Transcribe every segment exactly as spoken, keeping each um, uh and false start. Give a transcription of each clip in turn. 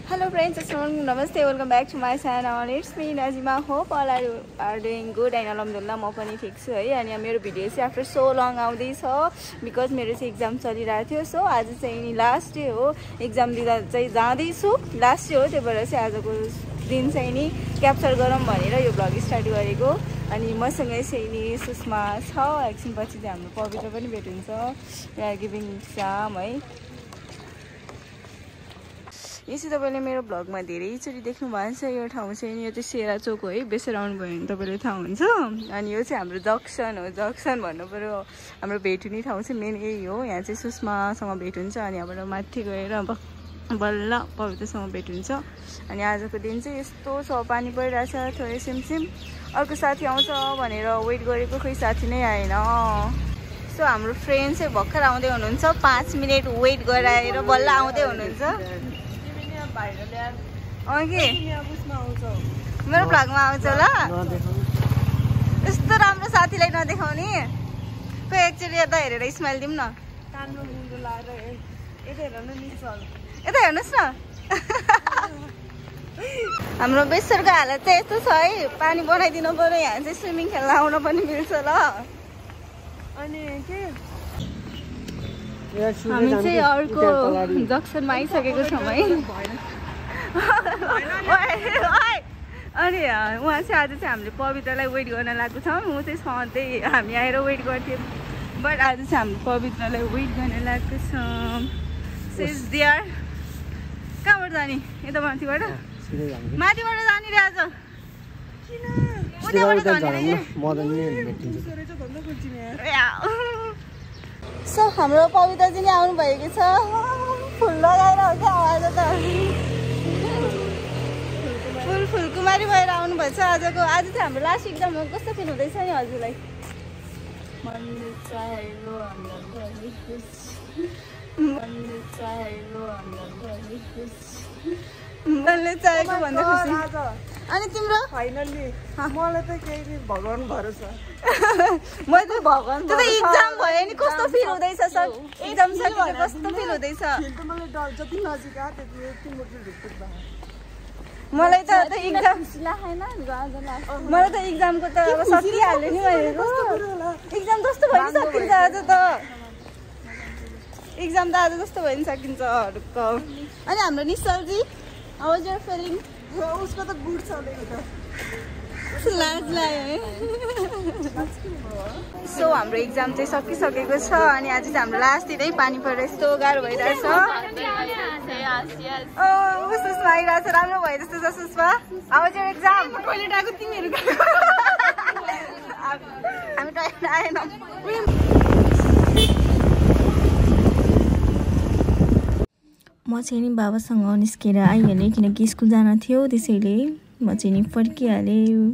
Hello friends, assalamualaikum, namaste, welcome back to my channel. It's me Najima. Hope all are, are doing good and alhamdulillah म पनि ठीक छु है. अनि मेरो भिडियो चाहिँ आफ्टर सो लङ आउँदै छ बिकज मेरो चाहिँ एक्जाम चलिरहेको थियो. सो आज चाहिँ नि लास्ट डे हो, एक्जाम दिँदा चाहिँ जाँदै छु. लास्ट डे हो, त्यही भएर चाहिँ आजको दिन चाहिँ नि क्याप्चर गरौँ भनेर यो भ्लग स्टार्ट गरेको. अनि मसँगै चाहिँ नि सुषमा छ. एकछिनपछि चाहिँ हाम्रो पवित्र पनि भेट हुन्छ. वी आर गिभिङ एक्जाम है. यसै तपाईँले मेरो भ्लगमा धेरैचोटि देख्नु भएको छ. यो ठाउँ चाहिँ नि यो चाहिँ सेरा चोक हो है. बेसेर आउनुभयो भने तपाईँले थाहा हुन्छ. अनि यो चाहिँ हाम्रो जक्सन हो. जक्सन भन्नु पऱ्यो. हाम्रो भेट हुने ठाउँ चाहिँ मेन यही हो. यहाँ चाहिँ सुषमासँग भेट हुन्छ. अनि यहाँबाट माथि गएर अब बल्ल पवित्रसँग भेट हुन्छ. अनि आजको दिन चाहिँ यस्तो छ, पानी परिरहेछ थोरै सिमसिम. अर्को साथी आउँछ भनेर वेट गरेको, खोइ साथी नै आएन. सो हाम्रो फ्रेन्ड चाहिँ भर्खर आउँदै हुनुहुन्छ. पाँच मिनट वेट गराएर बल्ल आउँदै हुनुहुन्छ. मेरो भ्लगमा आउँछ ल. यस्तो राम्रो साथीलाई नदेखाउने. खोइ एकचोटि यता हेरेर स्माइल दिउँ न. यता हेर्नुहोस् न. हाम्रो बेसरको हालत चाहिँ यस्तो छ है. पानी बनाइदिनु पर्यो. यहाँ चाहिँ स्विमिङ खेल्न आउन पनि मिल्छ ल. अनि के हामी चाहिँ अर्को जक्सनमा आइसकेको छौँ है. अनि उहाँ चाहिँ आज चाहिँ हामीले पवित्रलाई वेट गर्न लागेको छौँ. ऊ चाहिँ सधैँ हामी आएर वेट गर्थ्यौँ, बट आज चाहिँ हामीले पवित्रलाई वेट गर्न लागेको छौँ. सेज देयर. कहाँबाट जाने? यता माथिबाट माथिबाट जाने रे आज. उताबाट जाने. सो हाम्रो पवित्रजी नै आउनु भएको छ. फुल लगाएर हो क्या आज त. फुल फुलकुमारी भएर आउनुभएछ आजको. आज चाहिँ हाम्रो लास्ट एक्जाम हो. कस्तो फिल हुँदैछ नि हजुरलाई? मनले चाहेको भन्दा खुसी. अनि तिम्रो? फाइनली मलाई त केही भगवान भरोसा. म त भगवान त एक्जाम भयो नि. कस्तो फिल हुँदैछ सर? एक्जाम सकेपछि कस्तो फिल हुँदैछ? मलाई डर जति नजिक आ त्यति मलाई त एक्जाम मलाई त एक्जामको त अब सकिहाल्यो नि भनेको. एक्जाम जस्तो भयो नि सकिन्छ आज त. एक्जाम त आज जस्तो भयो नि सकिन्छ. अनि हाम्रो Nishchal ji how was your feeling? उसको त गुड छ लाज लाग्यो है. सो हाम्रो एक्जाम चाहिँ सकिसकेको छ. अनि आज चाहिँ हाम्रो लास्ट दिन है. पानी परेर यस्तो गाह्रो भइरहेछ. सुषमा आइरहेछ. राम्रो भयो जस्तो छ Sushma. How was your exam? Toilet आएको तिमीहरू हामी टोइलेट आएनौँ. म चाहिँ नि बाबासँग निस्केर आइहालेँ किनकि स्कुल जान थियो. त्यसैले म चाहिँ नि फर्किहालेँ.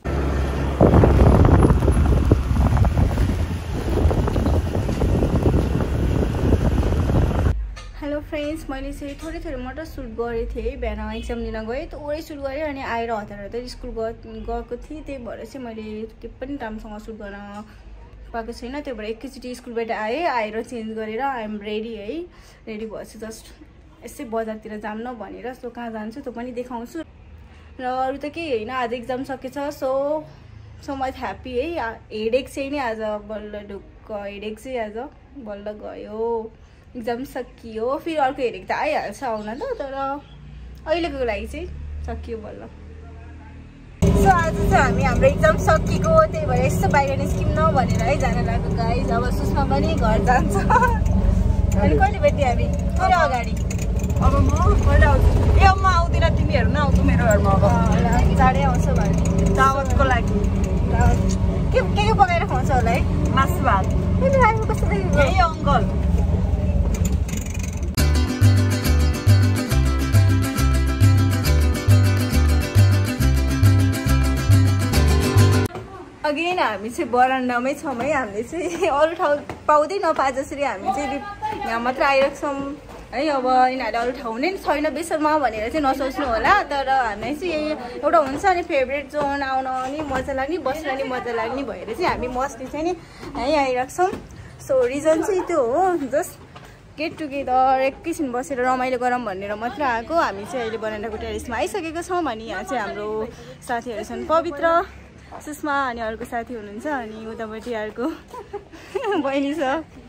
हेलो फ्रेन्ड्स, मैले चाहिँ थोरै थोरै मात्र सुट गरेको थिएँ. बिहान एक्जाम दिन गएँ, थोरै सुट गरेँ. अनि आएर हतार हतार स्कुल गएको थिएँ. त्यही भएर चाहिँ मैले के पनि राम्रोसँग सुट गर्न पाएको छैन. त्यही भएर एकैचोटि स्कुलबाट आएँ. आएर चेन्ज गरेर आइएम रेडी है. रेडी भएपछि जस्ट यसै बजारतिर जाऊँ न भनेर. सो कहाँ जान्छु त्यो पनि देखाउँछु. र अरू त केही होइन. आज एक्जाम सकेछ. सो सो मच ह्याप्पी है. हेडेक चाहिँ नि आज बल्ल ढुक्क. हेडेक चाहिँ आज बल्ल गयो. एक्जाम सकियो. फेरि अर्को हेडेक त आइहाल्छ आउन त. तर अहिलेको लागि चाहिँ सकियो बल्ल. सो आज चाहिँ हामी हाम्रो एक्जाम सकिएको. त्यही भएर यस्तो बाहिर निस्किउँ न भनेर है जान लागेको गाइज. अब सुषमा पनि घर जान्छ. अनि कहिले भेट्यो हामी? थोरै अगाडि. अब म कहिले आउँछु? ए म आउँदिनँ, तिमीहरू नै आउँछु मेरो घरमा. अब चाँडै आउँछ भने दावतको लागि के के के पकाएर खुवाउँछ होला है? मासु भात. कस्तो देखेको? ए अङ्कल अगेन हामी चाहिँ बरन्डामै छौँ है. हामीले चाहिँ अरू ठाउँ पाउँदै नपाए जसरी हामी चाहिँ यहाँ मात्र आइरहेको छौँ है. अब यिनीहरूले अरू ठाउँ नै छैन बेसरमा भनेर चाहिँ नसोच्नु होला. तर हामीलाई चाहिँ एउटा हुन्छ नि फेभरेट जोन. आउन नि मजा लाग्ने, बस्न नि मजा लाग्ने भएर चाहिँ हामी मस्ती चाहिँ नि यहीँ आइरहेको छौँ. सो रिजन चाहिँ त्यो हो. जस्ट गेट टुगेदर एकैछिन बसेर रमाइलो गरौँ भनेर मात्र आएको। हामी चाहिँ अहिले बनाइरहेको टेरेसमा आइसकेको छौँ। अनि यहाँ चाहिँ हाम्रो साथीहरू छन्, पवित्र, सुषमा अनि अर्को साथी हुनुहुन्छ अनि उतापट्टि अर्को बहिनी छ।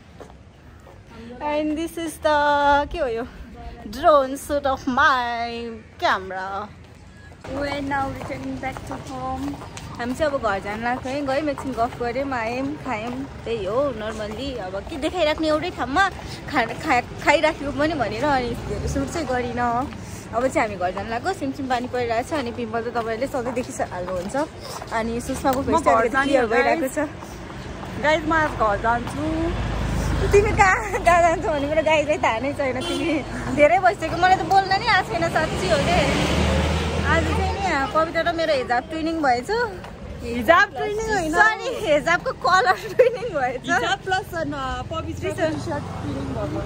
एन्ड दिस इज द के हो यो drone shoot of my camera. We are now returning back to home. हामी चाहिँ अब घर जान लाग्यो है, गयौँ एकछिन गफ गऱ्यौँ, आयौँ, खायौँ, त्यही हो नर्मल्ली। अब के देखाइराख्ने एउटै ठाउँमा खा खा खाइराख्यो पनि भनेर अनि धेरै सुट चाहिँ गरिनँ। अब चाहिँ हामी घर जान लाग्यो। सिमसिम पानी परिरहेको छ अनि पिम्पल त तपाईँहरूले सधैँ देखिहाल्नुहुन्छ। अनि सुषमाको फेस क्लियर भइरहेको छ। गाइज म आज घर जान्छु। तिमी कहाँ कहाँ जान्छौ भने मेरो गाईलाई थाहा नै छैन। तिमी धेरै भइसक्यो, मलाई त बोल्न नै आएको छैन साँच्ची हो के। आज चाहिँ नि पवित्र र मेरो हिजाब ट्विनिङ भएछ। हिजाब ट्विनिङ होइन, सरी हिजाबको कलर ट्विनिङ भएछ। हिजाब प्लस पवित्र सर्ट ट्विनिङ भएको।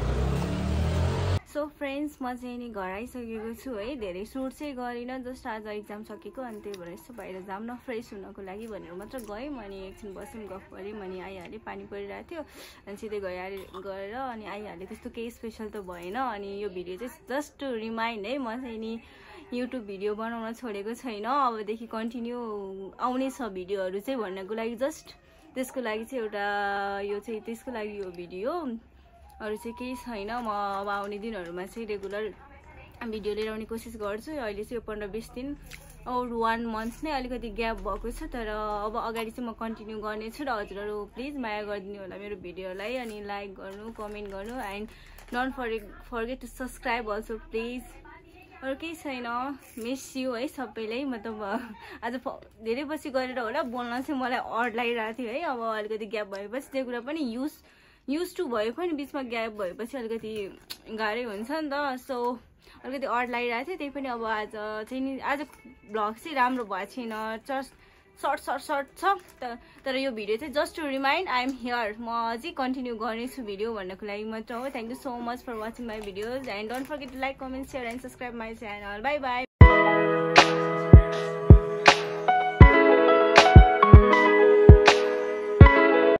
सो फ्रेन्ड्स, म चाहिँ नि घर आइसकेको छु है। धेरै सुट चाहिँ गरिनँ, जस्ट आज इक्जाम सकेको अनि त्यही भएर यसो बाहिर जाऊँ न फ्रेस हुनको लागि भनेर मात्र गयौँ। अनि एकछिन बस्यौँ, गफ गऱ्यौँ अनि आइहालेँ। पानी परिरहेको थियो अनि सिधै गइहालेँ गएर अनि आइहालेँ। त्यस्तो केही स्पेसल त भएन। अनि यो भिडियो चाहिँ जस्ट टु रिमाइन्ड है, म चाहिँ नि युट्युब भिडियो बनाउन छोडेको छैन। अबदेखि कन्टिन्यू आउने छ भिडियोहरू चाहिँ भन्नको लागि, जस्ट त्यसको लागि चाहिँ एउटा यो चाहिँ त्यसको लागि यो भिडियो, अरू चाहिँ केही छैन। म अब आउने दिनहरूमा चाहिँ रेगुलर भिडियो लिएर आउने कोसिस गर्छु। अहिले चाहिँ यो पन्ध्र बिस दिन और वान मन्थ नै अलिकति ग्याप भएको छ, तर अब अगाडि चाहिँ म कन्टिन्यू गर्नेछु। र हजुरहरू प्लिज माया गरिदिनु होला मेरो भिडियोलाई अनि लाइक गर्नु, कमेन्ट गर्नु and don't forget forget to subscribe also please. अरू केही छैन, मिस यु है सबैलाई। मतलब आज धेरै पछि गरेर होला बोल्न चाहिँ मलाई अड लागिरहेको थियो है। अब अलिकति ग्याप भएपछि त्यो कुरा पनि युज युज टु भयो पनि बिचमा ग्याप भएपछि अलिकति गाह्रै हुन्छ नि त। सो अलिकति अड लागिरहेको थियो, त्यही पनि अब आज चाहिँ नि आज भ्लग चाहिँ राम्रो भएको छैन, जस्ट सर्ट सर्ट सर्ट छ। तर यो भिडियो चाहिँ just to remind I am here, म अझै कन्टिन्यू गर्नेछु भिडियो भन्नको लागि मात्र हो। Thank you so much for watching my videos and don't forget to like, comment, share and subscribe my channel. Bye by.